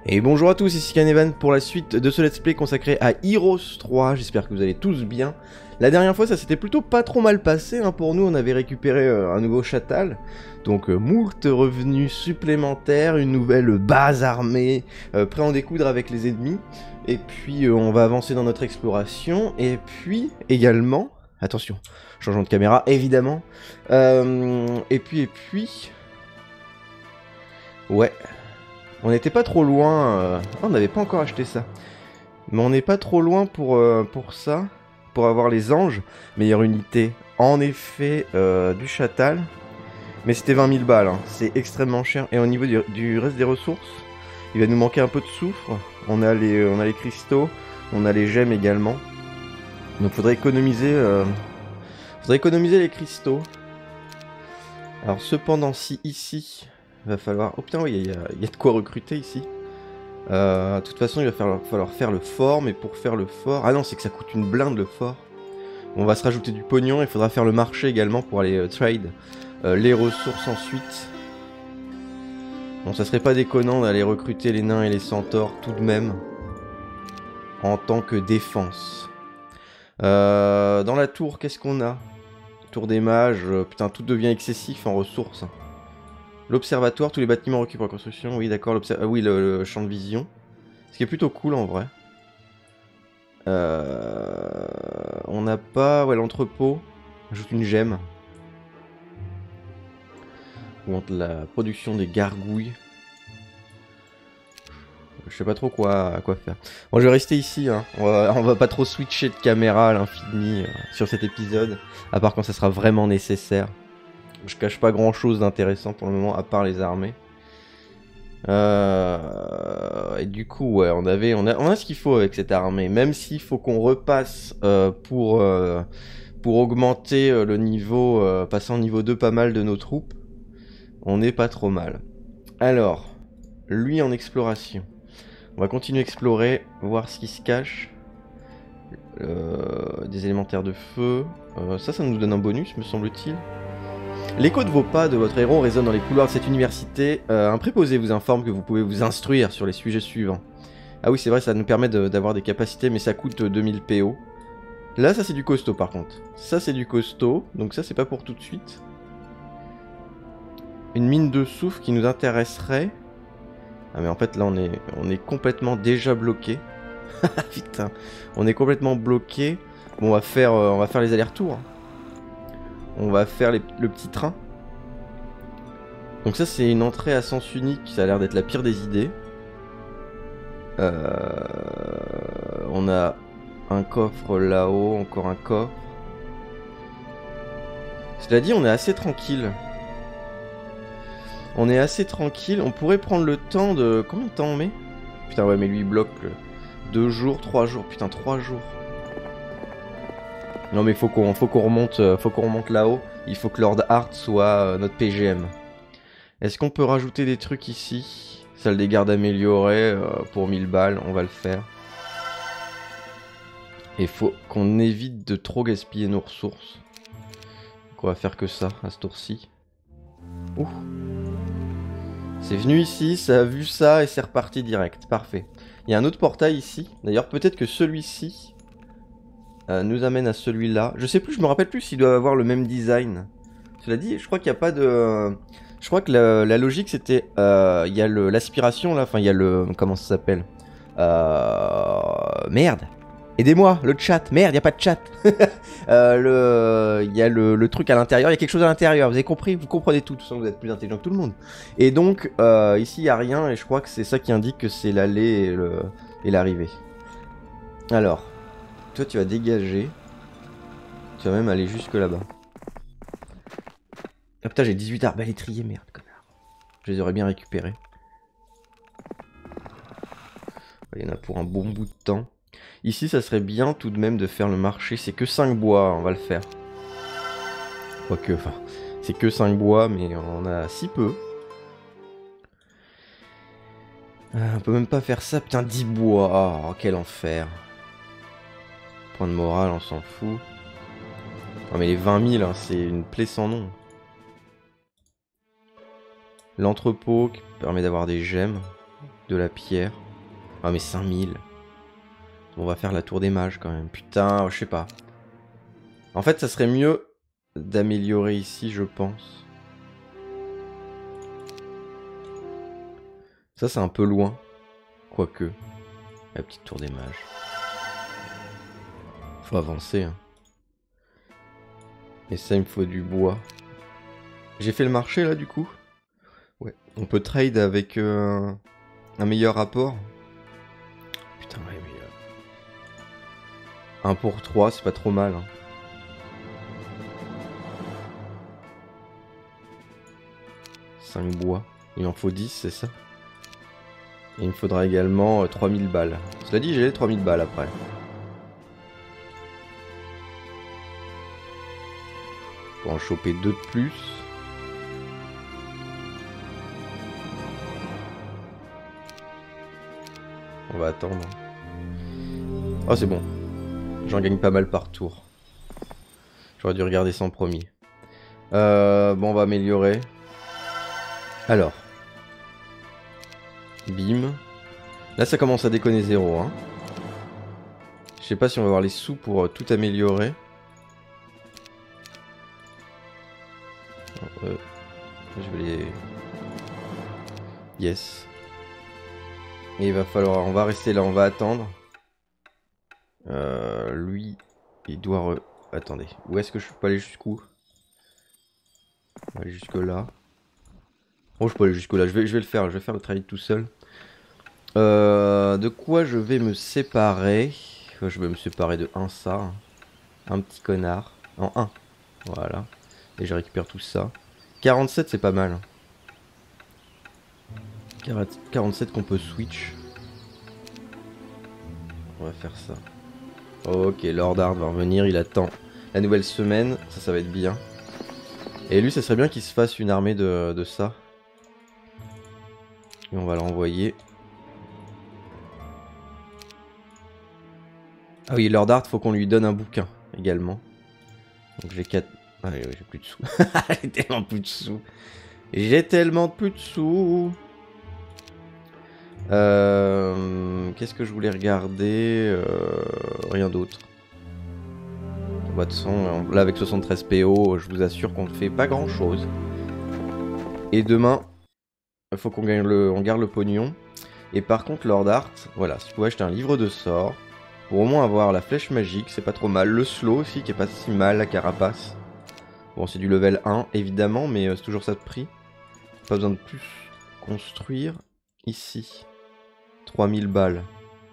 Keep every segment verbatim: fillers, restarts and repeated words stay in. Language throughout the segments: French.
Et bonjour à tous, ici Canevan pour la suite de ce let's play consacré à Heroes trois, j'espère que vous allez tous bien. La dernière fois ça s'était plutôt pas trop mal passé, hein. Pour nous on avait récupéré euh, un nouveau Chatal, donc euh, moult revenus supplémentaires, une nouvelle base armée, euh, prêt à en découdre avec les ennemis, et puis euh, on va avancer dans notre exploration, et puis également, attention, changeons de caméra évidemment, euh, et puis et puis, ouais... On n'était pas trop loin, euh... oh, on n'avait pas encore acheté ça. Mais on n'est pas trop loin pour, euh, pour ça, pour avoir les anges. Meilleure unité, en effet, euh, du Chatal. Mais c'était vingt mille balles, hein. C'est extrêmement cher. Et au niveau du, du reste des ressources, il va nous manquer un peu de soufre. On a les, on a les cristaux, on a les gemmes également. Donc faudrait économiser, euh... faudrait économiser les cristaux. Alors cependant, si ici... va falloir... Oh putain, oui, il y, y a de quoi recruter ici. Euh, de toute façon, il va falloir, falloir faire le fort, mais pour faire le fort... Ah non, c'est que ça coûte une blinde le fort. On va se rajouter du pognon, il faudra faire le marché également pour aller euh, trade euh, les ressources ensuite. Bon, ça serait pas déconnant d'aller recruter les nains et les centaures tout de même. En tant que défense. Euh, dans la tour, qu'est-ce qu'on a? Tour des mages, euh, putain, tout devient excessif en ressources. L'observatoire, tous les bâtiments requis pour la construction, oui d'accord, ah, oui le, le champ de vision. Ce qui est plutôt cool en vrai. Euh, on n'a pas, ouais l'entrepôt, ajoute une gemme. Ou entre la production des gargouilles. Je sais pas trop quoi, quoi faire. Bon je vais rester ici, hein. on, va, on va pas trop switcher de caméra à l'infini euh, sur cet épisode. À part quand ça sera vraiment nécessaire. Je cache pas grand chose d'intéressant pour le moment, à part les armées. Euh... Et du coup, ouais, on avait, on a, on a ce qu'il faut avec cette armée. Même s'il faut qu'on repasse euh, pour, euh, pour augmenter euh, le niveau, euh, passer en niveau deux pas mal de nos troupes. On n'est pas trop mal. Alors, lui en exploration. On va continuer à explorer, voir ce qui se cache. Euh, des élémentaires de feu. Euh, ça, ça nous donne un bonus, me semble-t-il. L'écho de vos pas de votre héros résonne dans les couloirs de cette université. Euh, un préposé vous informe que vous pouvez vous instruire sur les sujets suivants. Ah oui, c'est vrai, ça nous permet d'avoir des capacités, mais ça coûte deux mille P O. Là, ça c'est du costaud par contre. Ça c'est du costaud, donc ça c'est pas pour tout de suite. Une mine de soufre qui nous intéresserait. Ah mais en fait là on est, on est complètement déjà bloqué. Putain, on est complètement bloqué. Bon, on va faire, euh, on va faire les allers-retours. On va faire les, le petit train. Donc ça c'est une entrée à sens unique, ça a l'air d'être la pire des idées. Euh, on a un coffre là-haut, encore un coffre. Cela dit, on est assez tranquille. On est assez tranquille, on pourrait prendre le temps de... Combien de temps on met? Putain ouais mais lui il bloque deux jours, trois jours, putain trois jours. Non mais faut qu'on faut qu'on remonte, faut qu'on remonte là-haut. Il faut que Lord Hart soit euh, notre P G M. Est-ce qu'on peut rajouter des trucs ici? Salle des gardes améliorée euh, pour mille balles, on va le faire. Et faut qu'on évite de trop gaspiller nos ressources. Donc on va faire que ça à ce tour-ci. Ouh. C'est venu ici, ça a vu ça et c'est reparti direct. Parfait. Il y a un autre portail ici. D'ailleurs peut-être que celui-ci... Euh, nous amène à celui-là. Je sais plus, je me rappelle plus s'il doit avoir le même design. Cela dit, je crois qu'il n'y a pas de... Je crois que la, la logique c'était... Euh, il y a l'aspiration là, enfin il y a le... Comment ça s'appelle euh... Merde. Aidez-moi, le chat. Merde, il n'y a pas de chat. euh, le... Il y a le, le truc à l'intérieur, il y a quelque chose à l'intérieur. Vous avez compris? Vous comprenez tout, de toute façon vous êtes plus intelligent que tout le monde. Et donc, euh, ici il n'y a rien et je crois que c'est ça qui indique que c'est l'aller et l'arrivée. Le... Alors... Toi tu vas dégager. Tu vas même aller jusque là-bas. Ah putain j'ai dix-huit arbalétriers, merde connard. Je les aurais bien récupérés. Il y en a pour un bon bout de temps. Ici ça serait bien tout de même de faire le marché. C'est que cinq bois, on va le faire. Quoique, enfin, c'est que cinq bois mais on a si peu. Euh, on peut même pas faire ça, putain dix bois. Oh quel enfer. Point de morale, on s'en fout. Non mais les vingt mille, hein, c'est une plaie sans nom. L'entrepôt qui permet d'avoir des gemmes. de la pierre. Ah mais cinq mille. On va faire la tour des mages quand même. Putain, je sais pas. En fait, ça serait mieux d'améliorer ici, je pense. Ça, c'est un peu loin. Quoique. La petite tour des mages. Faut avancer. Hein. Et ça, il me faut du bois. J'ai fait le marché là, du coup. Ouais. On peut trade avec euh, un meilleur rapport. Putain, ouais, mais... Euh... un pour trois, c'est pas trop mal. Hein. cinq bois. Il en faut dix, c'est ça? Et il me faudra également euh, trois mille balles. Cela dit, j'ai les trois mille balles après. Pour en choper deux de plus. On va attendre. Oh, c'est bon. J'en gagne pas mal par tour. J'aurais dû regarder ça en premier. Euh, bon, on va améliorer. Alors. Bim. Là, ça commence à déconner zéro. Hein. Je sais pas si on va avoir les sous pour euh, tout améliorer. Euh, je vais les... Yes. Et il va falloir... On va rester là, on va attendre. Euh, lui, il doit... Re... Attendez. Où est-ce que je peux aller jusqu'où? Aller jusque là. Oh, je peux aller jusque là. Je vais, je vais le faire. Je vais faire le travail tout seul. Euh, de quoi je vais me séparer? Je vais me séparer de un ça. Un petit connard. En un. Voilà. Et je récupère tout ça. quarante-sept, c'est pas mal. quarante-sept qu'on peut switch. On va faire ça. Ok, Lord Art va revenir. Il attend la nouvelle semaine. Ça, ça va être bien. Et lui, ça serait bien qu'il se fasse une armée de, de ça. Et on va le renvoyer. Ah oui, Lord Art, faut qu'on lui donne un bouquin également. Donc j'ai quatre... Ah oui, oui, j'ai plus de sous. J'ai tellement plus de sous. J'ai tellement plus de sous. Euh... Qu'est-ce que je voulais regarder euh... Rien d'autre. Bah, de toute façon, là avec soixante-treize P O, je vous assure qu'on ne fait pas grand chose. Et demain, il faut qu'on gagne le... on garde le pognon. Et par contre, Lord Art, voilà, si tu pouvais acheter un livre de sorts, pour au moins avoir la flèche magique, c'est pas trop mal. Le slow aussi, qui est pas si mal, la carapace. Bon, c'est du level un, évidemment, mais euh, c'est toujours ça de prix. Pas besoin de plus construire. Ici, trois mille balles.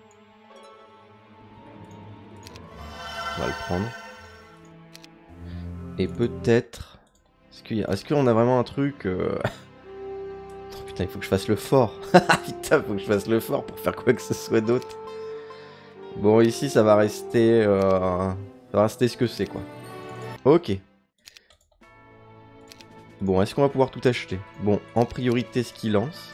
On va le prendre. Et peut-être... Est-ce qu'il y a... Est-ce qu'on a vraiment un truc... Euh... Oh, putain, il faut que je fasse le fort. Putain, il faut que je fasse le fort pour faire quoi que ce soit d'autre. Bon, ici, ça va rester... Euh... Ça va rester ce que c'est, quoi. Ok. Bon, est-ce qu'on va pouvoir tout acheter? Bon, en priorité, ce qu'il lance.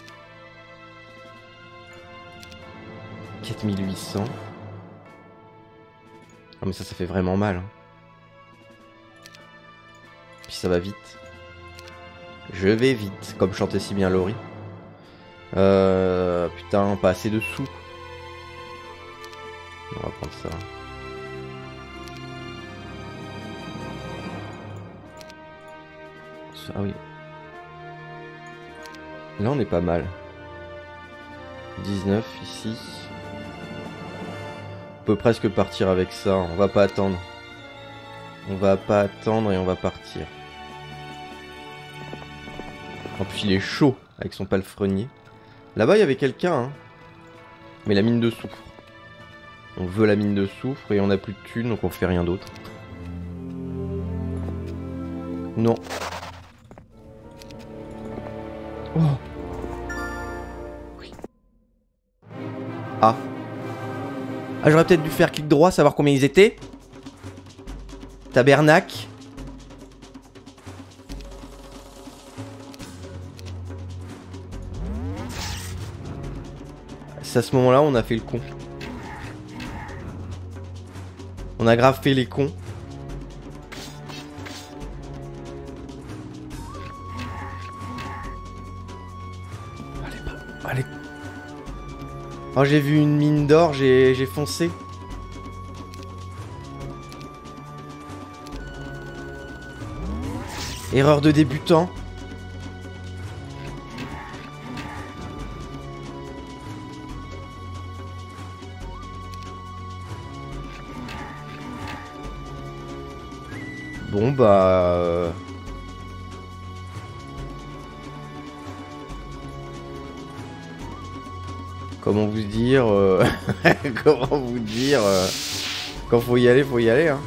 quatre mille huit cents. Ah, mais ça, ça fait vraiment mal. Hein. Puis ça va vite. Je vais vite, comme chantait si bien Laurie. Euh... Putain, pas assez de sous. On va prendre ça. Ah oui. Là, on est pas mal. dix-neuf ici. On peut presque partir avec ça. On va pas attendre. On va pas attendre et on va partir. En plus, il est chaud avec son palefrenier. Là-bas, il y avait quelqu'un. Hein. Mais la mine de soufre. On veut la mine de soufre et on a plus de thunes, donc on fait rien d'autre. Non. Oh. Oui. Ah. Ah, j'aurais peut-être dû faire clic droit, savoir combien ils étaient. Tabernacle. C'est à ce moment-là on a fait le con. On a grave fait les cons. Allez, allez. Oh, j'ai vu une mine d'or, j'ai j'ai foncé. Erreur de débutant. Bon bah... Euh... Comment vous dire... Euh... Comment vous dire... Euh... Quand faut y aller, faut y aller, hein.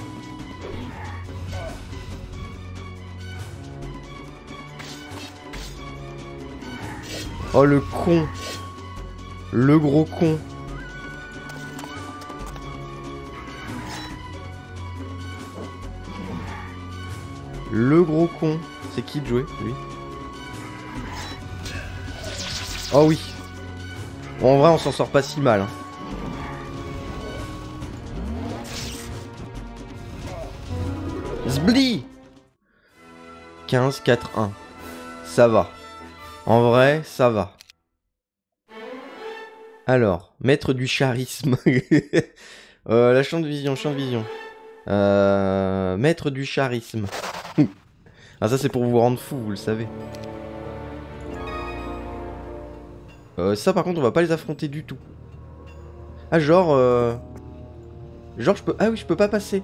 Oh le con. Le gros con. Le gros con. C'est qui de jouer, lui? Oh oui. Bon, en vrai, on s'en sort pas si mal. Hein. Zbli quinze, quatre, un. Ça va. En vrai, ça va. Alors, maître du charisme. euh, la champ de vision, champ de vision. Euh, maître du charisme. Ah, ça c'est pour vous rendre fou, vous le savez. Euh, ça par contre, on va pas les affronter du tout. Ah, genre... Euh... Genre, je peux... Ah oui, je peux pas passer.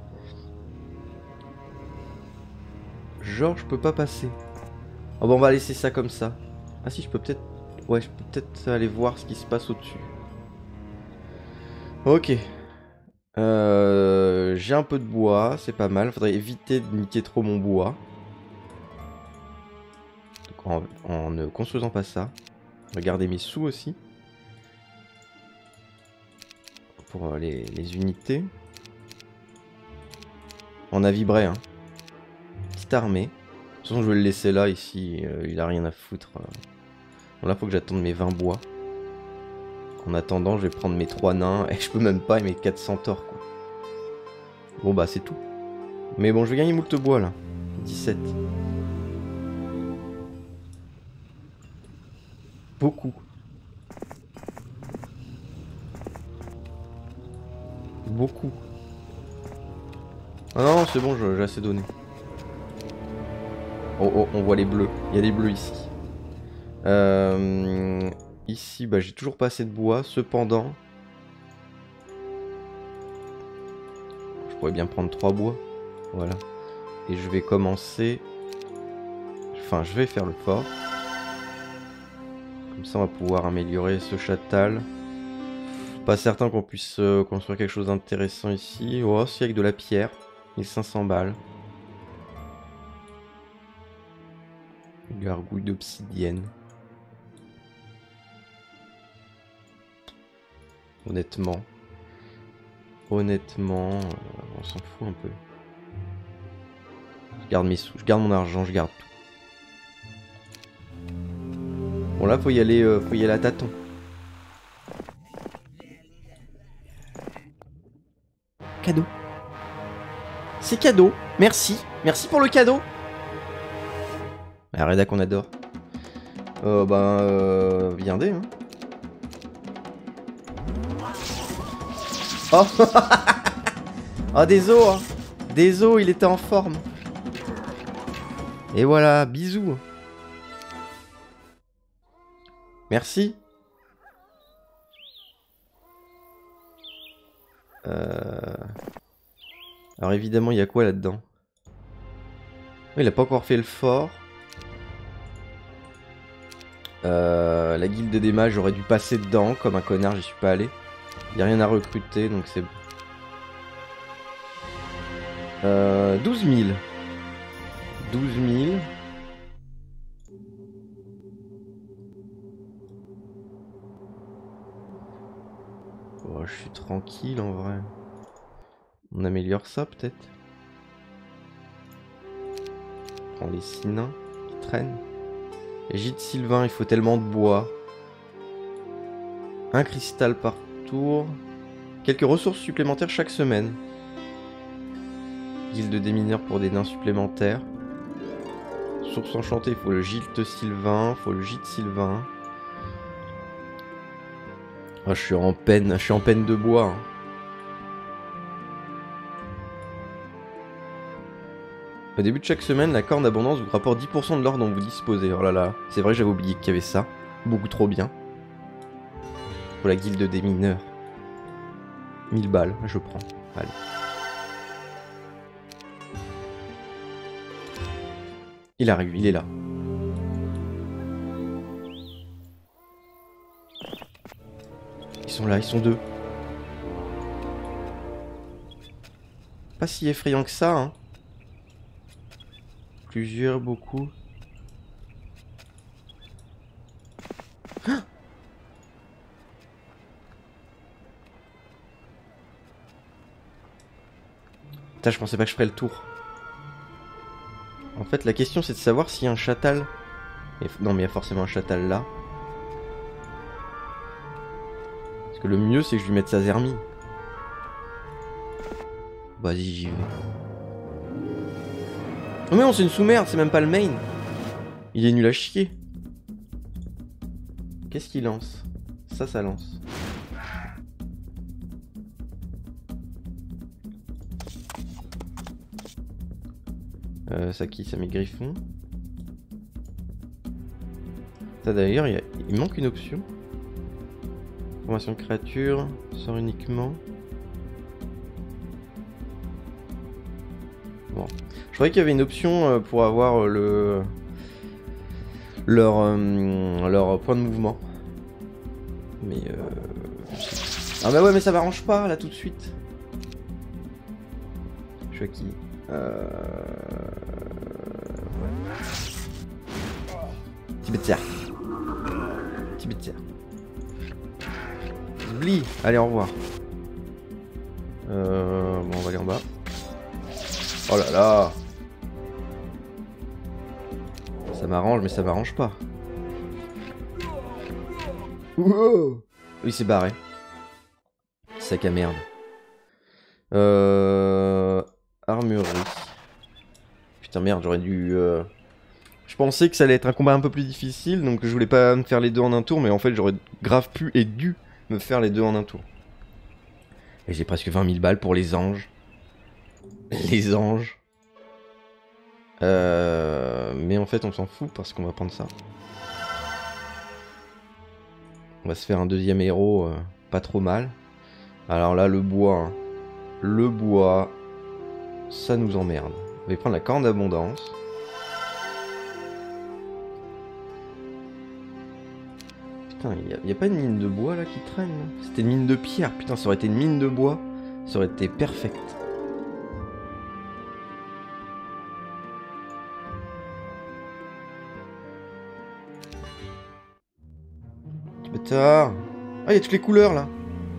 Genre, je peux pas passer. Oh, bon, on va laisser ça comme ça. Ah si, je peux peut-être... Ouais, je peux peut-être aller voir ce qui se passe au-dessus. Ok. Euh, J'ai un peu de bois, c'est pas mal. Faudrait éviter de niquer trop mon bois. Donc, en, en ne construisant pas ça. Regardez mes sous aussi. Pour euh, les, les unités. On a vibré, hein. Petite armée. De toute façon, je vais le laisser là, ici. Euh, il a rien à foutre. Bon, là, faut que j'attende mes vingt bois. En attendant, je vais prendre mes trois nains. Et je peux même pas, et mes quatre centaures, quoi. Bon, bah, c'est tout. Mais bon, je vais gagner moult bois, là. dix-sept. Beaucoup. Beaucoup. Ah non, c'est bon, j'ai assez donné. Oh, oh, on voit les bleus. Il y a des bleus ici. Euh, ici, bah, j'ai toujours pas assez de bois. Cependant, je pourrais bien prendre trois bois. Voilà. Et je vais commencer... Enfin, je vais faire le fort. Comme ça, on va pouvoir améliorer ce châtal. Pas certain qu'on puisse euh, construire quelque chose d'intéressant ici. Oh, si, avec de la pierre. mille cinq cents balles. Gargouille d'obsidienne. Honnêtement. Honnêtement, euh, on s'en fout un peu. Je garde mes sous, je garde mon argent, je garde tout. Bon là, faut y aller, euh, faut y aller à tâtons. Cadeau. C'est cadeau. Merci. Merci pour le cadeau. La Reda qu'on adore. Euh, ben, euh, viendez, hein. Oh. Oh, des os, hein. Des os, il était en forme. Et voilà, bisous. Merci. Euh... Alors évidemment, il y a quoi là-dedans? Il a pas encore fait le fort. Euh, la guilde des mages, j'aurais dû passer dedans. Comme un connard, j'y suis pas allé. Il n'y a rien à recruter, donc c'est... Euh, douze mille. douze mille. Oh, je suis tranquille en vrai. On améliore ça peut-être. On prend les six nains qui traînent. Et gîte Sylvain, il faut tellement de bois. Un cristal par tour. Quelques ressources supplémentaires chaque semaine. Guilde des mineurs pour des nains supplémentaires. Source enchantée, il faut le gîte Sylvain. Il faut le gîte Sylvain. Oh, je suis en peine, je suis en peine de bois. Hein. Au début de chaque semaine, la corne d'abondance vous rapporte dix pour cent de l'or dont vous disposez. Oh là là, c'est vrai, j'avais oublié qu'il y avait ça. Beaucoup trop bien. Pour la guilde des mineurs. mille balles, je prends. Allez. Il arrive, il est là. Ils sont là, ils sont deux. Pas si effrayant que ça, hein. Plusieurs, beaucoup. Ah! Putain, je pensais pas que je ferais le tour. En fait, la question c'est de savoir s'il y a un chatal. Et... Non, mais il y a forcément un chatal là. Parce que le mieux c'est que je lui mette sa zermie. Vas-y, j'y vais. Oh mais non, c'est une sous-merde, c'est même pas le main. Il est nul à chier. Qu'est-ce qu'il lance? Ça, ça lance. Euh, ça qui? Ça met griffon. Ça d'ailleurs, il, a... il manque une option. Formation de créature, sort uniquement. Bon. Je croyais qu'il y avait une option pour avoir le... Leur, euh, leur point de mouvement. Mais euh... Ah bah ouais, mais ça m'arrange pas là tout de suite. Je suis à qui? Euh... Tibétia. Tibétia. Zbli. Allez, au revoir. Euh... Bon, on va aller en bas. Oh là là. Ça m'arrange, mais ça m'arrange pas. Wow. Il s'est barré. Sac à merde. Euh... Armurerie. Putain merde, j'aurais dû... Euh... Je pensais que ça allait être un combat un peu plus difficile, donc je voulais pas me faire les deux en un tour, mais en fait j'aurais grave pu et dû me faire les deux en un tour. Et j'ai presque vingt mille balles pour les anges. Les anges. Euh... Mais en fait on s'en fout parce qu'on va prendre ça. On va se faire un deuxième héros, euh, pas trop mal. Alors là, le bois, hein. Le bois, ça nous emmerde. On va prendre la corne d'abondance. Putain, il n'y a, a pas une mine de bois là qui traîne? C'était une mine de pierre. Putain, ça aurait été une mine de bois. Ça aurait été perfect. Bâtard. Ah, il y a toutes les couleurs là.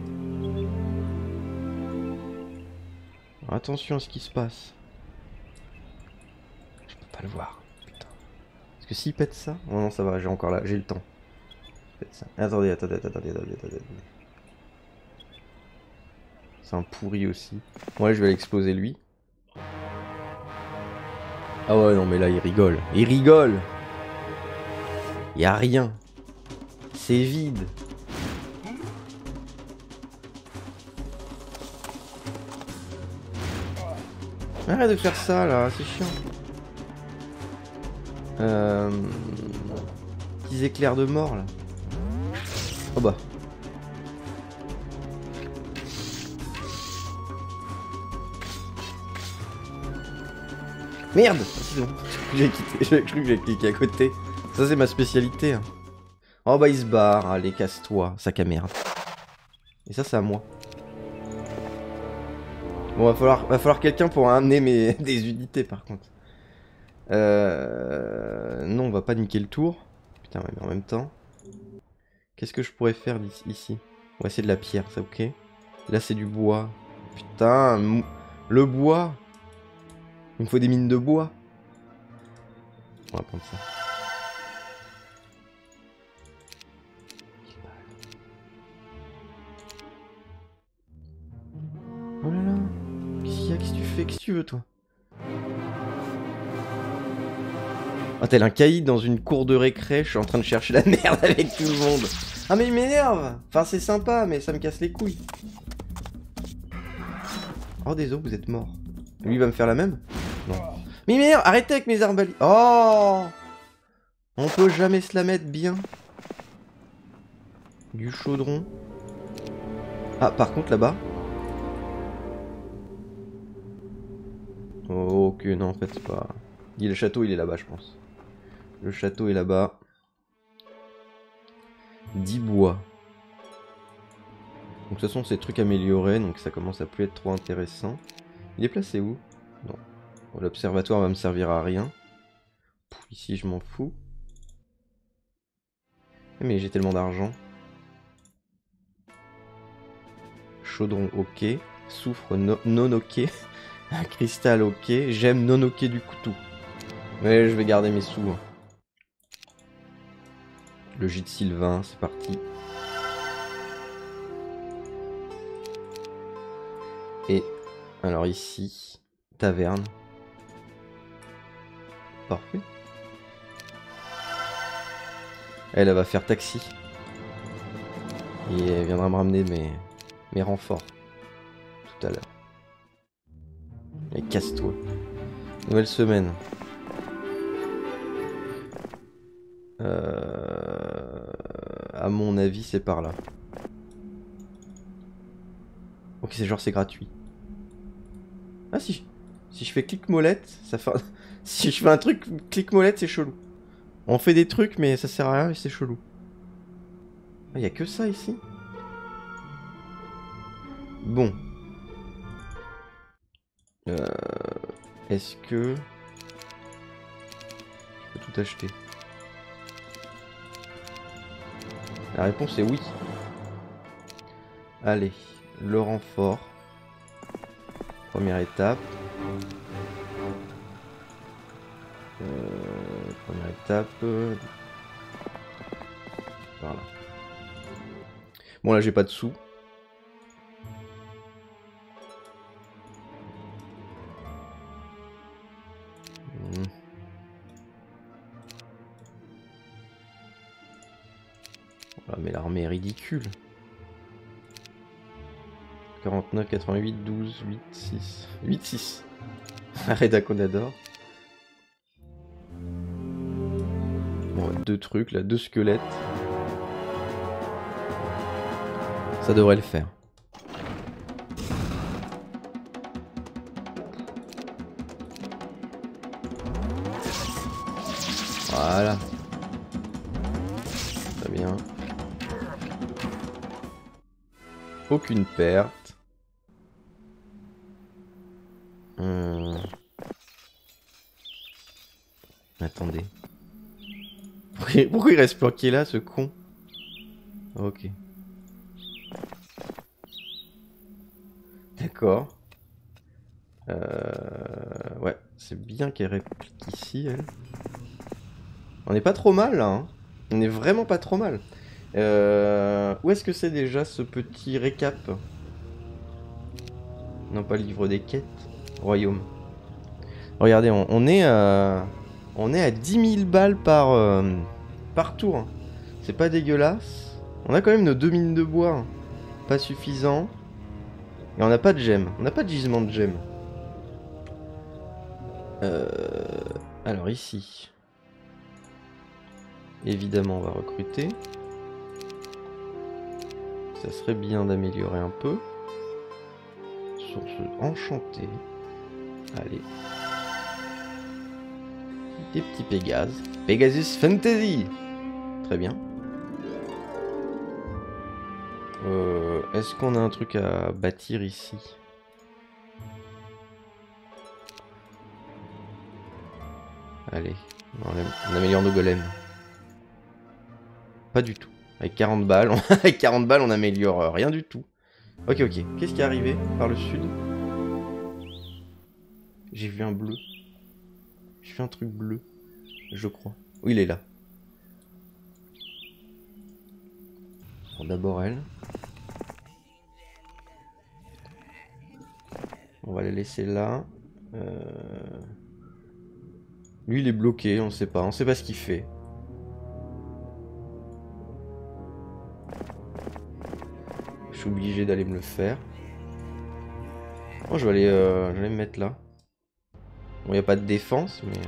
Alors, attention à ce qui se passe. Je peux pas le voir. Putain. Parce que s'il pète ça... Oh non, ça va, j'ai encore là, j'ai le temps. Pète ça. Attendez, attendez, attendez, attendez, attendez. C'est un pourri aussi. Ouais, je vais l'exploser lui. Ah ouais, non, mais là, il rigole. Il rigole. Y a rien. C'est vide. Arrête de faire ça là, c'est chiant. Euh... Petits éclairs de mort là. Oh bah. Merde. C'est bon. J'ai quitté. J'ai cru que j'ai cliqué à côté. Ça c'est ma spécialité. Hein. Oh bah il se barre. Allez, casse-toi, sac à merde. Et ça c'est à moi. Bon, va falloir, va falloir quelqu'un pour amener mes, des unités par contre. Euh... Non, on va pas niquer le tour. Putain, ouais, mais en même temps... Qu'est-ce que je pourrais faire ici? Ouais, c'est de la pierre, ça, ok. Là, c'est du bois. Putain, le bois. Il me faut des mines de bois. On va prendre ça. Oh là là. Qu'est-ce qu'il y a? Qu'est-ce que tu fais? Qu'est-ce que tu veux, toi? Oh, tel un caïd dans une cour de récré, je suis en train de chercher la merde avec tout le monde. Ah mais il m'énerve. Enfin c'est sympa mais ça me casse les couilles. Oh désolé, vous êtes mort. Lui il va me faire la même? Non. Mais il m'énerve, arrêtez avec mes arbalètes. Oh, on peut jamais se la mettre bien. Du chaudron. Ah par contre là-bas. Oh ok non en fait c'est pas... Le château il est là-bas je pense. Le château est là-bas. dix bois. Donc de toute façon c'est trucs améliorés donc ça commence à plus être trop intéressant. Il est placé où? Non. Bon, l'observatoire va me servir à rien. Pff, ici je m'en fous. Mais j'ai tellement d'argent. Chaudron ok. Soufre no non ok. Cristal ok. J'aime non ok du couteau. Mais je vais garder mes sous. Hein. Le gîte Sylvain, c'est parti. Et alors ici, taverne. Parfait. Elle, elle va faire taxi. Et elle viendra me ramener mes, mes renforts. Tout à l'heure. Et casse-toi. Nouvelle semaine. Euh... À mon avis, c'est par là. Ok, c'est genre c'est gratuit. Ah si, si je fais clic molette, ça fait... si je fais un truc clic molette, c'est chelou. On fait des trucs, mais ça sert à rien et c'est chelou. Ah, y a que ça ici? Bon. Euh... Est-ce que... je peux tout acheter? La réponse est oui. Allez, le renfort. Première étape. Euh, première étape. Voilà. Bon là j'ai pas de sous. Mmh. Voilà, mais l'armée est ridicule. quarante-neuf, quatre-vingt-huit, douze, huit, six. huit, six. Arrête d'Aconador. Bon, deux trucs là, deux squelettes. Ça devrait le faire. Voilà. Très bien. Aucune perte. Hum. Attendez. Pourquoi il reste planqué là, ce con? Ok. D'accord. Euh... Ouais, c'est bien qu'elle réplique ici, elle. On est pas trop mal, là. Hein. On est vraiment pas trop mal. Euh... Où est-ce que c'est déjà, ce petit récap? Non, pas livre des quêtes. Royaume. Regardez, on, on est à... On est à dix mille balles par, euh, par tour. Hein. C'est pas dégueulasse. On a quand même nos deux mines de bois. Hein. Pas suffisant. Et on n'a pas de gemmes. On n'a pas de gisement de gemmes. Euh... Alors ici. Évidemment on va recruter. Ça serait bien d'améliorer un peu. Source enchantée. Allez. Des petits Pégases. Pegasus Fantasy. Très bien. Euh, Est-ce qu'on a un truc à bâtir ici? Allez, on améliore nos golems. Pas du tout. Avec quarante balles, on... avec quarante balles, on améliore rien du tout. Ok, ok. Qu'est-ce qui est arrivé par le sud? J'ai vu un bleu. J'ai vu un truc bleu, je crois. Oui, il est là. Bon, d'abord elle. On va la laisser là. Euh... Lui il est bloqué, on sait pas, on sait pas ce qu'il fait. Je suis obligé d'aller me le faire. Oh, je vais aller, euh, je vais aller me mettre là. Bon, y a pas de défense, mais...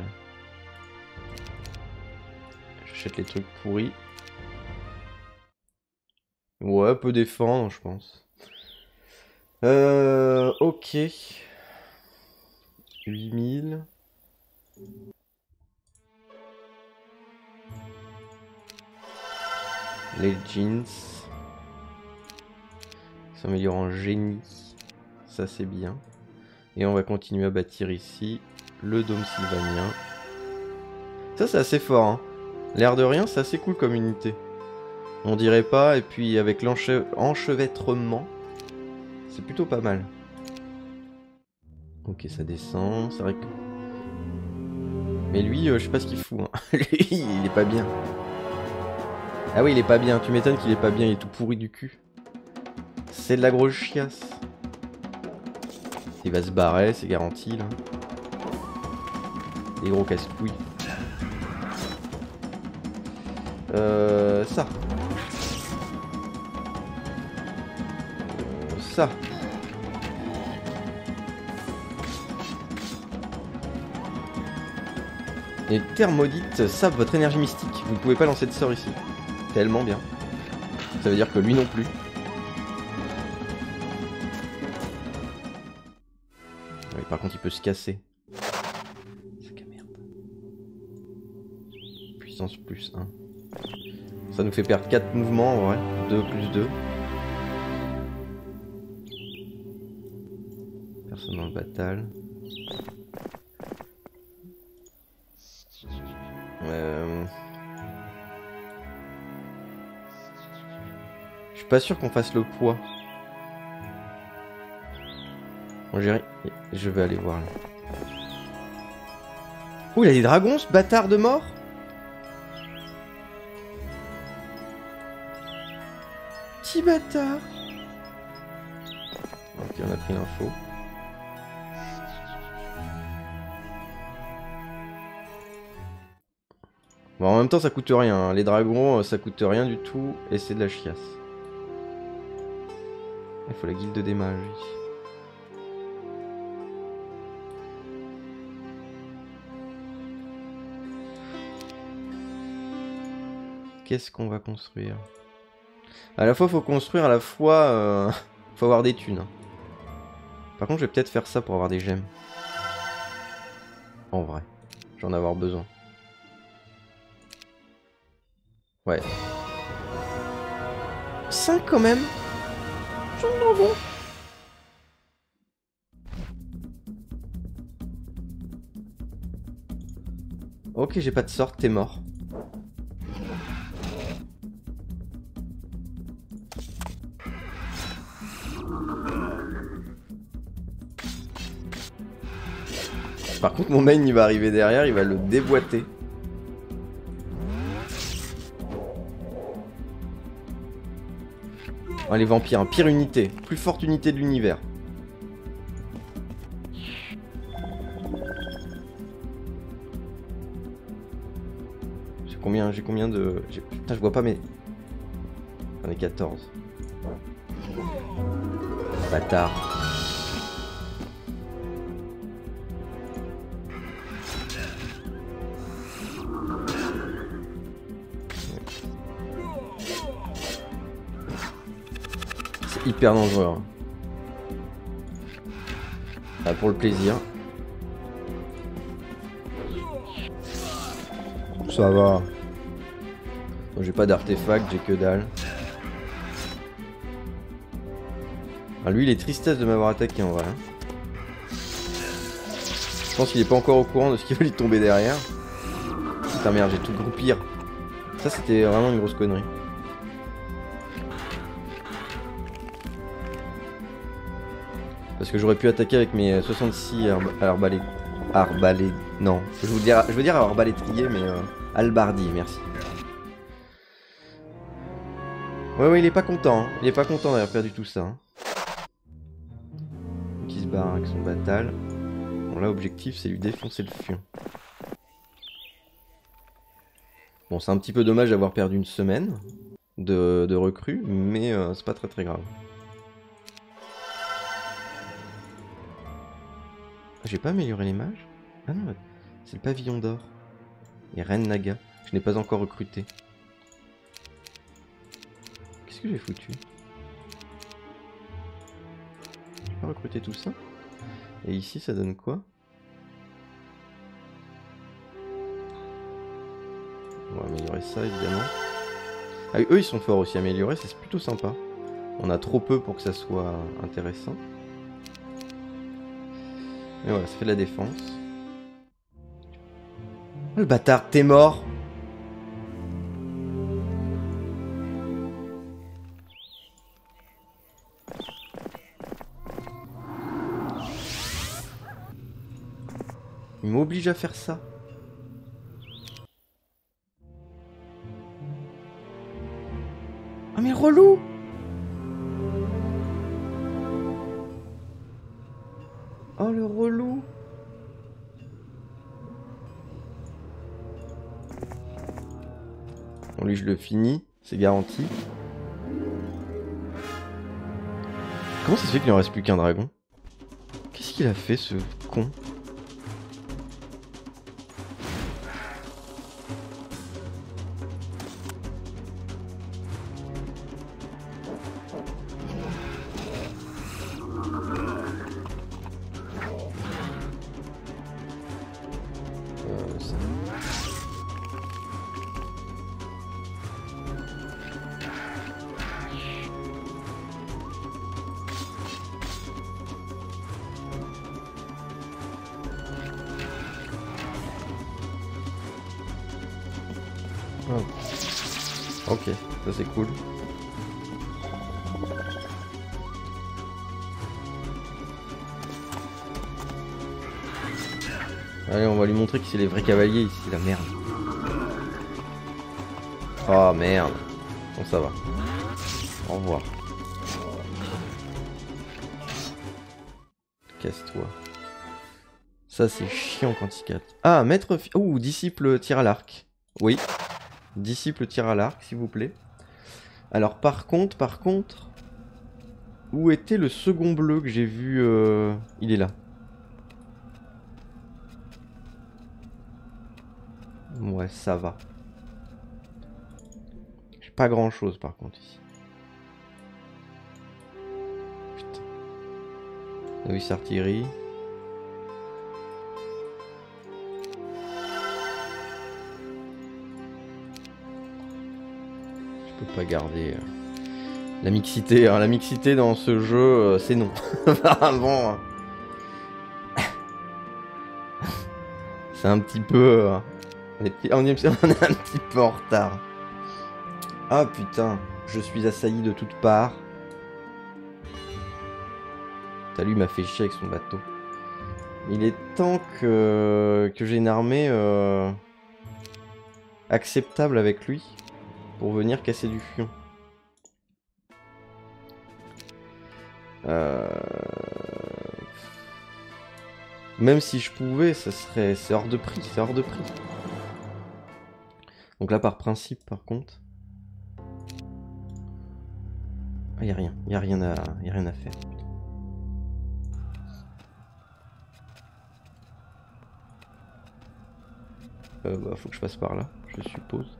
J'achète les trucs pourris. Ouais, peut défendre, je pense. Euh... Ok. huit mille. Les jeans. S'améliore en génie. Ça c'est bien. Et on va continuer à bâtir ici le dôme sylvanien. Ça c'est assez fort, hein. L'air de rien, c'est assez cool comme unité. On dirait pas, et puis avec l'enchevêtrement, c'est plutôt pas mal. Ok, ça descend, c'est vrai que... Mais lui, euh, je sais pas ce qu'il fout, hein. Lui, il est pas bien. Ah oui, il est pas bien, tu m'étonnes qu'il est pas bien, il est tout pourri du cul. C'est de la grosse chiasse. Il va se barrer, c'est garanti, là. Des gros casse-couilles. Euh... Ça. Euh, ça. Les terres maudites savent votre énergie mystique. Vous ne pouvez pas lancer de sort ici. Tellement bien. Ça veut dire que lui non plus. Oui, par contre, il peut se casser. Sac à merde. Puissance plus un. Ça nous fait perdre quatre mouvements en vrai. deux plus deux. Personne dans le bataille. Euh... Je suis pas sûr qu'on fasse le poids. Bon, j'ai... Je vais aller voir là. Oh, il a des dragons, ce bâtard de mort. Petit bâtard. Ok, on a pris l'info. Bon, en même temps, ça coûte rien. Hein. Les dragons, ça coûte rien du tout. Et c'est de la chiasse. Il faut la guilde des mages. Qu'est-ce qu'on va construire? À la fois, faut construire, à la fois, euh... faut avoir des thunes. Par contre, je vais peut-être faire ça pour avoir des gemmes. En vrai, j'en ai avoir besoin. Ouais. cinq quand même. J'en ai besoin. Ok, j'ai pas de sorte, t'es mort. Par contre, mon main, il va arriver derrière, il va le déboîter. Oh, les vampires, hein, pire unité, plus forte unité de l'univers. J'ai combien, j'ai combien de... Putain, je vois pas mes... J'en ai quatorze. Bâtard. C'est hyper dangereux. Hein. Ah, pour le plaisir. Ça va. J'ai pas d'artefact, j'ai que dalle. Ah, lui, il est tristesse de m'avoir attaqué en vrai. Je pense qu'il est pas encore au courant de ce qui va lui tomber derrière. Putain merde, j'ai tout groupir. Ça, c'était vraiment une grosse connerie. Parce que j'aurais pu attaquer avec mes soixante-six arbalètes. Arbalètes. Non, je veux dire, je veux dire arbalétrier, mais euh, albardi, merci. Ouais, ouais, il est pas content. Hein. Il est pas content d'avoir perdu tout ça. Hein. Qui se barre avec son batal. Bon, là, objectif, c'est lui défoncer le fion. Bon, c'est un petit peu dommage d'avoir perdu une semaine de, de recrues, mais euh, c'est pas très très grave. J'ai pas amélioré les mages? Ah non, c'est le pavillon d'or. Et Reine Naga. Je n'ai pas encore recruté. Qu'est-ce que j'ai foutu? J'ai pas recruté tout ça? Et ici, ça donne quoi? On va améliorer ça, évidemment. Ah oui, eux, ils sont forts aussi. Améliorer, c'est plutôt sympa. On a trop peu pour que ça soit intéressant. Mais voilà, ça fait de la défense. Oh, le bâtard, t'es mort! Il m'oblige à faire ça. Ah mais relou! Oh le relou! Bon lui je le finis, c'est garanti. Comment ça se fait qu'il ne reste plus qu'un dragon? Qu'est-ce qu'il a fait ce con? Oh. Ok, ça c'est cool. Allez, on va lui montrer que c'est les vrais cavaliers ici, la merde. Oh merde. Bon, ça va. Au revoir. Casse-toi. Ça c'est chiant quand il capte. Ah, maître... Ouh, disciple tir à l'arc. Oui. Disciple tir à l'arc, s'il vous plaît. Alors par contre, par contre... Où était le second bleu que j'ai vu euh... Il est là. Ouais, ça va. J'ai pas grand chose par contre ici. Putain. Novice artillerie. Je peux pas garder euh, la mixité. Hein. La mixité dans ce jeu, euh, c'est non. Bon. C'est un petit peu... Euh, on, est, on, est, on est un petit peu en retard. Ah putain, je suis assailli de toutes parts. T'as lui, il m'a fait chier avec son bateau. Il est temps que, que j'ai une armée euh, acceptable avec lui pour venir casser du fion. Euh... Même si je pouvais, ça serait... c'est hors de prix, c'est hors de prix. Donc là, par principe, par contre... Ah, y a rien, y a rien à, y a rien à faire. Euh, bah, faut que je passe par là, je suppose.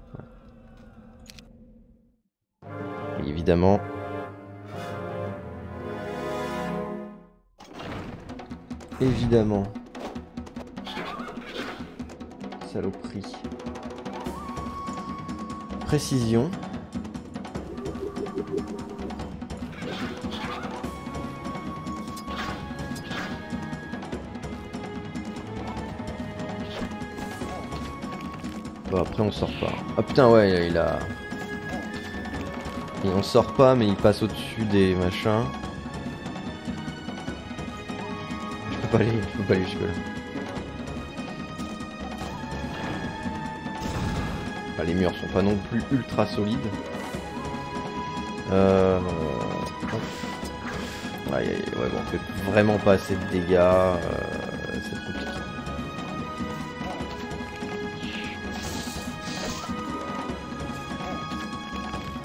Ouais. Et évidemment... Évidemment. Saloperie. Précision. Bon, après on sort pas. Ah putain ouais, il a... Et on sort pas mais il passe au-dessus des machins. Je peux pas aller, je peux pas aller jusque là. Ah, les murs sont pas non plus ultra solides. Euh... Aïe, aïe, ouais, bon, on fait vraiment pas assez de dégâts. Euh... C'est compliqué.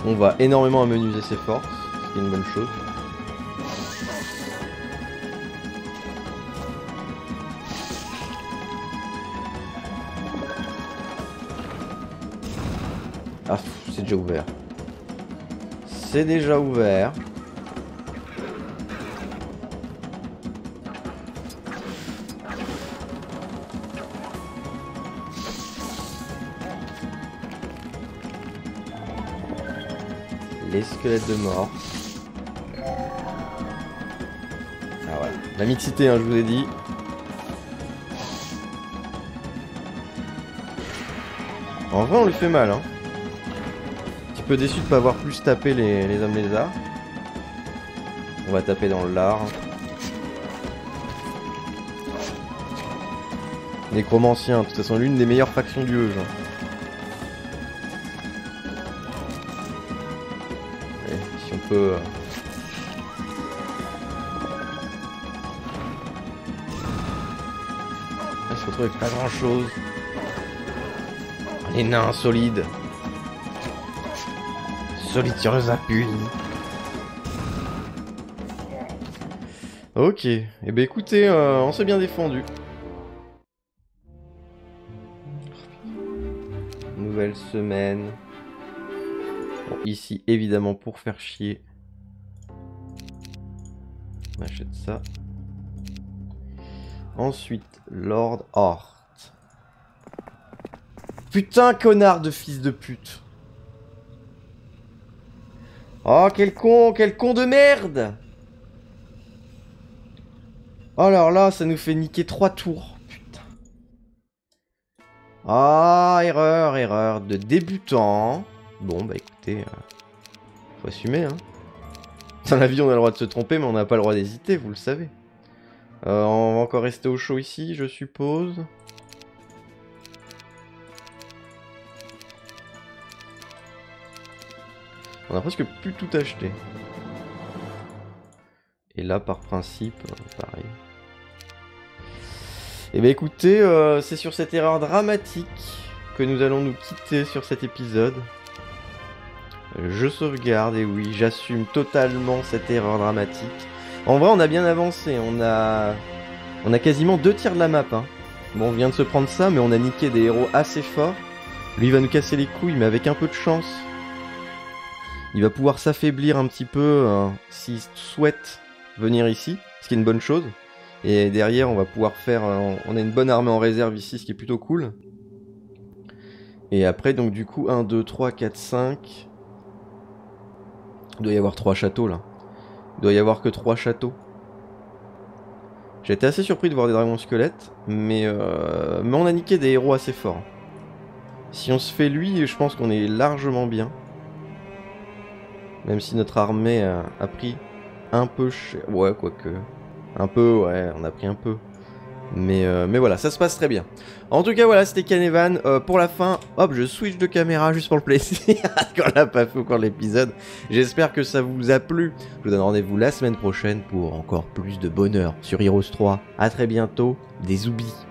On va énormément amenuiser ses forces, ce qui est une bonne chose. Ah, c'est déjà ouvert. C'est déjà ouvert. Les squelettes de mort. Ah voilà. La mixité, hein, je vous ai dit. En vrai, on lui fait mal, hein. Un petit peu déçu de pas avoir plus tapé les, les hommes lézards. On va taper dans le lard. Nécromancien, de toute façon, l'une des meilleures factions du jeu. Si on peut... On se retrouve avec pas grand chose. Les nains solides. Solitureuse à puits. Ok. Et eh ben écoutez, euh, on s'est bien défendu. Nouvelle semaine. Bon, ici, évidemment, pour faire chier. On achète ça. Ensuite, Lord Hort. Putain, connard de fils de pute. Oh, quel con, quel con de merde. Oh, alors là, ça nous fait niquer trois tours. Putain. Ah, erreur, erreur de débutant. Bon, bah écoutez, euh, faut assumer, hein. Dans la vie, on a le droit de se tromper, mais on n'a pas le droit d'hésiter, vous le savez. Euh, on va encore rester au chaud ici, je suppose. On a presque plus tout acheté. Et là, par principe, euh, pareil. Et bah écoutez, euh, c'est sur cette erreur dramatique que nous allons nous quitter sur cet épisode. Je sauvegarde, et oui, j'assume totalement cette erreur dramatique. En vrai, on a bien avancé, on a... On a quasiment deux tiers de la map, hein. Bon, on vient de se prendre ça, mais on a niqué des héros assez forts. Lui, il va nous casser les couilles, mais avec un peu de chance. Il va pouvoir s'affaiblir un petit peu euh, s'il souhaite venir ici, ce qui est une bonne chose. Et derrière, on va pouvoir faire... Euh, on a une bonne armée en réserve ici, ce qui est plutôt cool. Et après, donc du coup, un, deux, trois, quatre, cinq... Il doit y avoir trois châteaux, là. Il doit y avoir que trois châteaux. J'ai été assez surpris de voir des dragons squelettes, mais, euh, mais on a niqué des héros assez forts. Si on se fait lui, je pense qu'on est largement bien. Même si notre armée a, a pris un peu cher. Ouais, quoique. Un peu, ouais, on a pris un peu. Mais, euh, mais voilà, ça se passe très bien. En tout cas, voilà, c'était Canevan. Euh, pour la fin, hop, je switch de caméra juste pour le plaisir. Quand on l'a pas fait encore l'épisode. J'espère que ça vous a plu. Je vous donne rendez-vous la semaine prochaine pour encore plus de bonheur sur Heroes trois. A très bientôt, des zoubis.